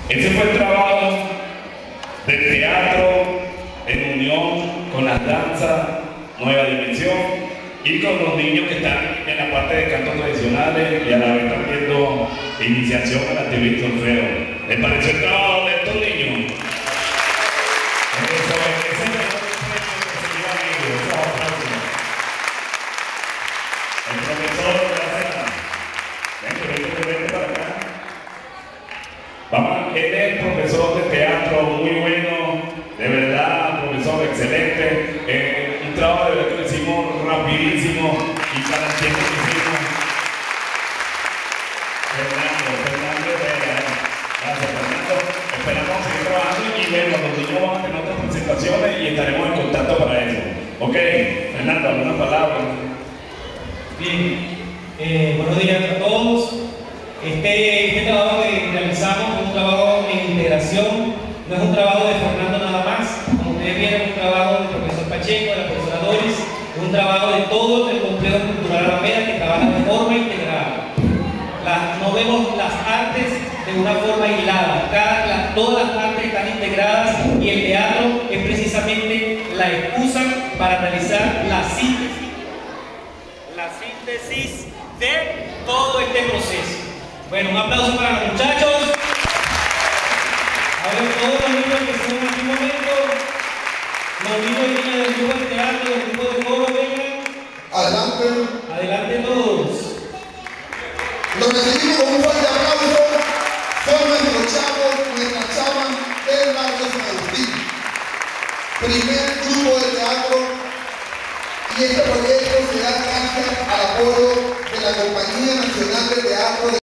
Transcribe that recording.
Ese fue el trabajo del teatro en unión con las danzas Nueva Dimensión y con los niños que están en la parte de cantos tradicionales y a la vez están viendo iniciación al activismo solfeo. ¿Les pareció el trabajo de estos niños? El profesor de la cena. Vente para acá. Vamos, él es profesor de teatro muy bueno, de verdad, profesor excelente. Un trabajo de verdad que lo hicimos rapidísimo y para el tiempo que hicimos. Fernando Herrera. Gracias, Fernando. Esperamos seguir trabajando y bueno, los niños van a tener otras presentaciones y estaremos en contacto para eso. Ok, Fernando, algunas palabras. Bien, buenos días a todos. Este trabajo que realizamos es un trabajo en integración, no es un trabajo de Fernando nada más. Como ustedes vieron, es un trabajo del profesor Pacheco, de la profesora Doris, es un trabajo de todo el complejo cultural Alameda que trabaja de forma integrada. No vemos las artes de una forma aislada, todas las artes están integradas y el teatro es precisamente la excusa para realizar la síntesis de todo este proceso. Bueno, un aplauso para los muchachos. A ver, todos los niños que están en este momento, los niños y niñas del grupo de teatro, del grupo de coro, vengan. Adelante. Adelante todos. Los recibimos con un fuerte aplauso. Son nuestros chavos, nuestras chavas del barrio San Agustín. Primer grupo de teatro. Y este proyecto se da gracias al apoyo de la Compañía Nacional de Teatro